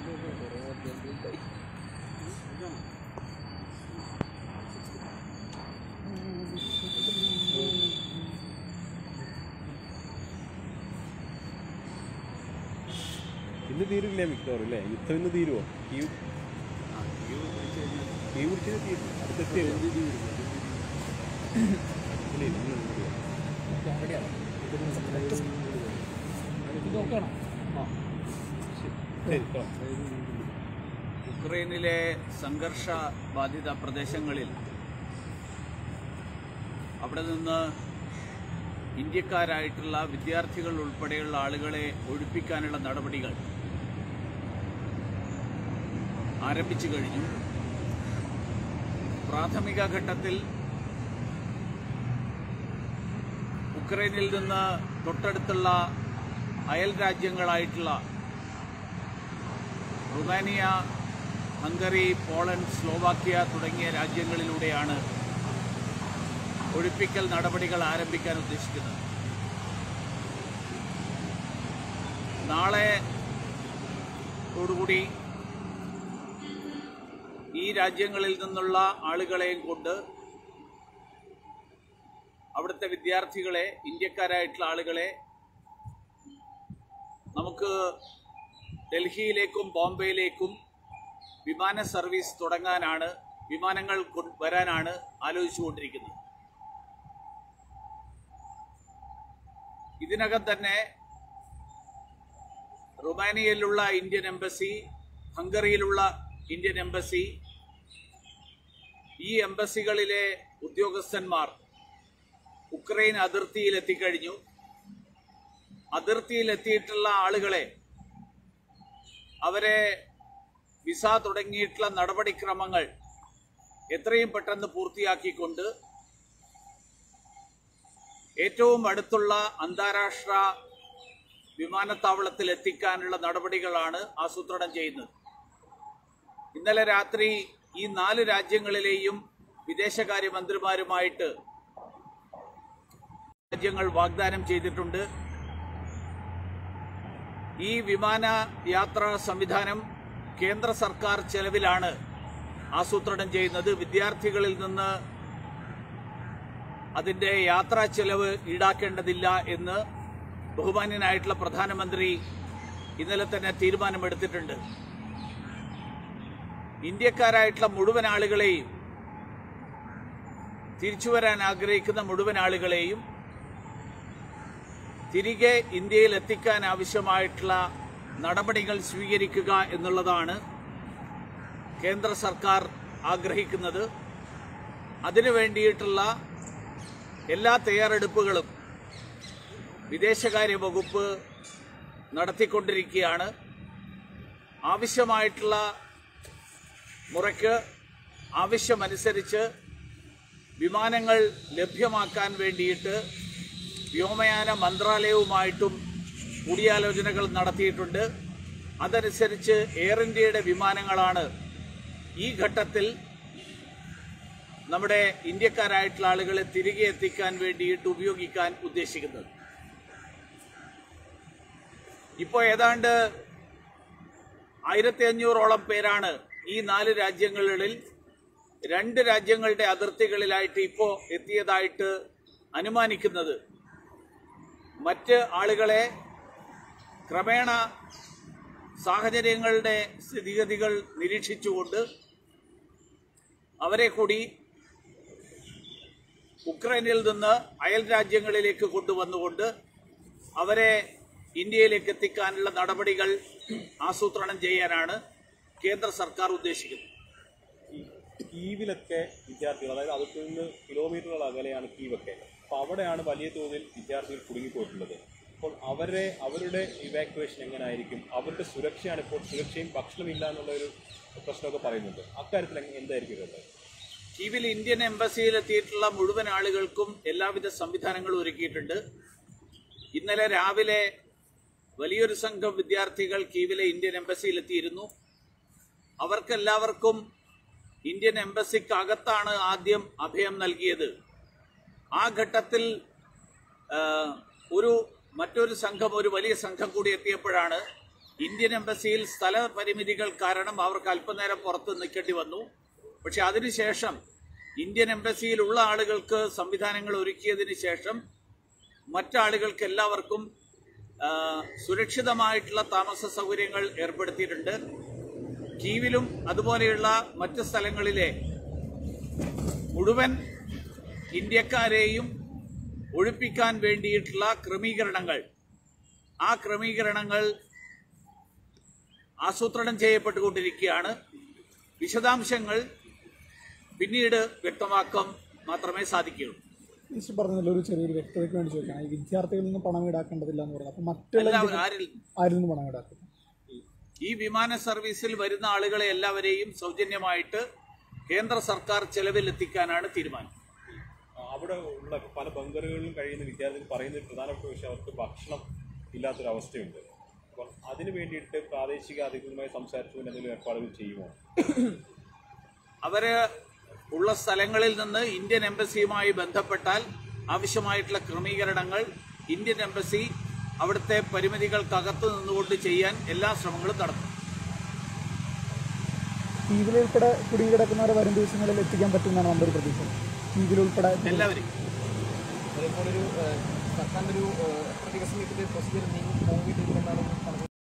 ഇന്ന് തീരില്ലേ മിക്കവാറും അല്ലേ? യുദ്ധം ഇന്ന് തീരുമോ? കീവ് പിടിച്ചത് തീരും. അടുത്തെത്തിയോ? യുക്രൈനിലെ സംഘർഷ ബാധിത പ്രദേശങ്ങളിൽ അവിടെ നിന്ന് ഇന്ത്യക്കാരായിട്ടുള്ള വിദ്യാർത്ഥികൾ ഉൾപ്പെടെയുള്ള ആളുകളെ ഒഴിപ്പിക്കാനുള്ള നടപടികൾ ആരംഭിച്ചു കഴിഞ്ഞു. പ്രാഥമിക ഘട്ടത്തിൽ ഉക്രൈനിൽ നിന്ന് തൊട്ടടുത്തുള്ള അയൽ രാജ്യങ്ങളായിട്ടുള്ള റുമാനിയ, ഹംഗറി, പോളണ്ട്, സ്ലോവാക്യ തുടങ്ങിയ രാജ്യങ്ങളിലൂടെയാണ് ഒഴിപ്പിക്കൽ നടപടികൾ ആരംഭിക്കാൻ ഉദ്ദേശിക്കുന്നത്. നാളെയോടുകൂടി ഈ രാജ്യങ്ങളിൽ നിന്നുള്ള ആളുകളെയും കൊണ്ട് അവിടുത്തെ വിദ്യാർത്ഥികളെ, ഇന്ത്യക്കാരായിട്ടുള്ള ആളുകളെ നമുക്ക് ഡൽഹിയിലേക്കും ബോംബെയിലേക്കും വിമാന സർവീസ് തുടങ്ങാനാണ്, വിമാനങ്ങൾ വരാനാണ് ആലോചിച്ചുകൊണ്ടിരിക്കുന്നത്. ഇതിനകം തന്നെ റുമാനിയയിലുള്ള ഇന്ത്യൻ എംബസി, ഹംഗറിയിലുള്ള ഇന്ത്യൻ എംബസി, ഈ എംബസികളിലെ ഉദ്യോഗസ്ഥന്മാർ ഉക്രൈൻ അതിർത്തിയിലെത്തിക്കഴിഞ്ഞു. അതിർത്തിയിലെത്തിയിട്ടുള്ള ആളുകളെ, അവരെ വിസ തുടങ്ങിയിട്ടുള്ള നടപടിക്രമങ്ങൾ എത്രയും പെട്ടെന്ന് പൂർത്തിയാക്കിക്കൊണ്ട് ഏറ്റവും അടുത്തുള്ള അന്താരാഷ്ട്ര വിമാനത്താവളത്തിൽ എത്തിക്കാനുള്ള നടപടികളാണ് ആസൂത്രണം ചെയ്യുന്നത്. ഇന്നലെ രാത്രി ഈ 4 രാജ്യങ്ങളിലെയും വിദേശകാര്യമന്ത്രിമാരുമായിട്ട് രാജ്യങ്ങൾ വാഗ്ദാനം ചെയ്തിട്ടുണ്ട്. ഈ വിമാന യാത്രാ സംവിധാനം കേന്ദ്ര സർക്കാർ ചെലവിലാണ് ആസൂത്രണം ചെയ്യുന്നത്. വിദ്യാർത്ഥികളിൽ നിന്ന് അതിൻ്റെ യാത്രാ ചെലവ് ഈടാക്കേണ്ടതില്ല എന്ന് ബഹുമാന്യനായിട്ടുള്ള പ്രധാനമന്ത്രി ഇന്നലെ തന്നെ തീരുമാനമെടുത്തിട്ടുണ്ട്. ഇന്ത്യക്കാരായിട്ടുള്ള മുഴുവൻ ആളുകളെയും, തിരിച്ചു വരാൻ ആഗ്രഹിക്കുന്ന മുഴുവൻ ആളുകളെയും തിരികെ ഇന്ത്യയിൽ എത്തിക്കാൻ ആവശ്യമായിട്ടുള്ള നടപടികൾ സ്വീകരിക്കുക എന്നുള്ളതാണ് കേന്ദ്ര സർക്കാർ ആഗ്രഹിക്കുന്നത്. അതിനു വേണ്ടിയിട്ടുള്ള എല്ലാ തയ്യാറെടുപ്പുകളും വിദേശകാര്യ വകുപ്പ് നടത്തിക്കൊണ്ടിരിക്കുകയാണ്. ആവശ്യമായിട്ടുള്ള മുറയ്ക്ക്, ആവശ്യമനുസരിച്ച് വിമാനങ്ങൾ ലഭ്യമാക്കാൻ വേണ്ടിയിട്ട് വ്യോമയാന മന്ത്രാലയവുമായിട്ടും കൂടിയാലോചനകൾ നടത്തിയിട്ടുണ്ട്. അതനുസരിച്ച് എയർ ഇന്ത്യയുടെ വിമാനങ്ങളാണ് ഈ ഘട്ടത്തിൽ നമ്മുടെ ഇന്ത്യക്കാരായിട്ടുള്ള ആളുകളെ തിരികെ എത്തിക്കാൻ വേണ്ടിയിട്ട് ഉപയോഗിക്കാൻ ഉദ്ദേശിക്കുന്നത്. ഇപ്പോൾ ഏതാണ്ട് 1500ഓളം പേരാണ് ഈ 4 രാജ്യങ്ങളിൽ 2 രാജ്യങ്ങളുടെ അതിർത്തികളിലായിട്ട് ഇപ്പോൾ എത്തിയതായിട്ട് അനുമാനിക്കുന്നത്. മറ്റ് ആളുകളെ ക്രമേണ സാഹചര്യങ്ങളുടെ സ്ഥിതിഗതികൾ നിരീക്ഷിച്ചുകൊണ്ട് അവരെ കൂടി ഉക്രൈനിൽ നിന്ന് അയൽ രാജ്യങ്ങളിലേക്ക് കൊണ്ടുവന്നുകൊണ്ട് അവരെ ഇന്ത്യയിലേക്ക് എത്തിക്കാനുള്ള നടപടികൾ ആസൂത്രണം ചെയ്യാനാണ് കേന്ദ്ര സർക്കാർ ഉദ്ദേശിക്കുന്നത്. കീവിലൊക്കെ വിദ്യാർത്ഥികൾ, അതായത് അതിൽ നിന്ന് കിലോമീറ്ററുകൾ അകലെയാണ് കീവൊക്കെ. അപ്പോൾ അവിടെയാണ് വലിയ തോതിൽ വിദ്യാർത്ഥികൾ കുടുങ്ങിപ്പോയിട്ടുള്ളത്. അപ്പോൾ അവരുടെ ഇവാക്യുവേഷൻ എങ്ങനെയായിരിക്കും? അവരുടെ സുരക്ഷയാണ് ഇപ്പോൾ, സുരക്ഷയും ഭക്ഷണമില്ല എന്നുള്ളൊരു പ്രശ്നമൊക്കെ പറയുന്നുണ്ട്. അക്കാര്യത്തിൽ എന്തായിരിക്കും വേണ്ടത്? കീവിൽ ഇന്ത്യൻ എംബസിയിലെത്തിയിട്ടുള്ള മുഴുവൻ ആളുകൾക്കും എല്ലാവിധ സംവിധാനങ്ങളും ഒരുക്കിയിട്ടുണ്ട്. ഇന്നലെ രാവിലെ വലിയൊരു സംഘം വിദ്യാർത്ഥികൾ കീവിലെ ഇന്ത്യൻ എംബസിയിലെത്തിയിരുന്നു. അവർക്കെല്ലാവർക്കും ഇന്ത്യൻ എംബസിക്കകത്താണ് ആദ്യം അഭയം നൽകിയത്. ആ ഘട്ടത്തിൽ മറ്റൊരു സംഘം, ഒരു വലിയ സംഘം കൂടി എത്തിയപ്പോഴാണ് ഇന്ത്യൻ എംബസിയിൽ സ്ഥല പരിമിതികൾ കാരണം അവർക്ക് അല്പനേരം പുറത്ത് നിൽക്കേണ്ടി വന്നു. പക്ഷെ അതിനുശേഷം ഇന്ത്യൻ എംബസിയിലുള്ള ആളുകൾക്ക് സംവിധാനങ്ങൾ ഒരുക്കിയതിന് ശേഷം മറ്റാളുകൾക്ക് എല്ലാവർക്കും സുരക്ഷിതമായിട്ടുള്ള താമസ സൗകര്യങ്ങൾ ഏർപ്പെടുത്തിയിട്ടുണ്ട്. കീവിലും അതുപോലെയുള്ള മറ്റ് സ്ഥലങ്ങളിലെ മുഴുവൻ ഇന്ത്യക്കാരെയും ഒഴിപ്പിക്കാൻ വേണ്ടിയിട്ടുള്ള ക്രമീകരണങ്ങൾ ആസൂത്രണം ചെയ്യപ്പെട്ടുകൊണ്ടിരിക്കുകയാണ്. വിശദാംശങ്ങൾ പിന്നീട് വ്യക്തമാക്കാൻ മാത്രമേ സാധിക്കുകയുള്ളൂ. മിസ്റ്റർ പറഞ്ഞല്ലോ, ഒരു ചെറിയൊരു വ്യക്തതയ്ക്ക് വേണ്ടി ചോദിക്കാം. ഈ വിദ്യാർത്ഥികളിൽ നിന്ന് പണം ഈടാക്കേണ്ടതില്ല എന്ന് പറഞ്ഞത്, അപ്പോൾ മറ്റുള്ള ആരിൽ നിന്ന് പണം ഈടാക്കും? ഈ വിമാന സർവീസിൽ വരുന്ന ആളുകളെ എല്ലാവരെയും സൗജന്യമായിട്ട് കേന്ദ്ര സർക്കാർ ചെലവിലെത്തിക്കാനാണ് തീരുമാനം. അവിടെ ഉള്ള പല ബങ്കറുകളിലും കഴിയുന്ന വിദ്യാർത്ഥികൾ പറയുന്ന ഒരു പ്രധാനപ്പെട്ട വിഷയം അവർക്ക് ഭക്ഷണം ഇല്ലാത്തൊരവസ്ഥയുണ്ട്. അപ്പോൾ അതിനു വേണ്ടിയിട്ട് പ്രാദേശിക അധികൃതരുമായി സംസാരിച്ചുകൊണ്ട് എന്തെങ്കിലും ഏർപ്പാടുകൾ ചെയ്യുമോ? അവര് ഉള്ള സ്ഥലങ്ങളിൽ നിന്ന് ഇന്ത്യൻ എംബസിയുമായി ബന്ധപ്പെട്ടാൽ ആവശ്യമായിട്ടുള്ള ക്രമീകരണങ്ങൾ ഇന്ത്യൻ എംബസി അവിടുത്തെ പരിമിതികൾക്കകത്ത് നിന്നുകൊണ്ട് ചെയ്യാൻ എല്ലാ ശ്രമങ്ങളും നടത്തും. കീവിലുൾപ്പെടെ കുടുങ്ങിക്കിടക്കുന്നവരെ വരും ദിവസങ്ങളിൽ എത്തിക്കാൻ പറ്റുമെന്നാണ് നമ്മുടെ ഒരു പ്രതീക്ഷ. കീവിലുൾപ്പെടെ എല്ലാവരും അതേപോലെ ഒരു സർക്കാരിൻ്റെ ഒരു എത്ര ദിവസം ഇതിൻ്റെ പ്രൊസീജിയർ നീങ്ങി പോകിയിട്ടുണ്ടെന്നാണ്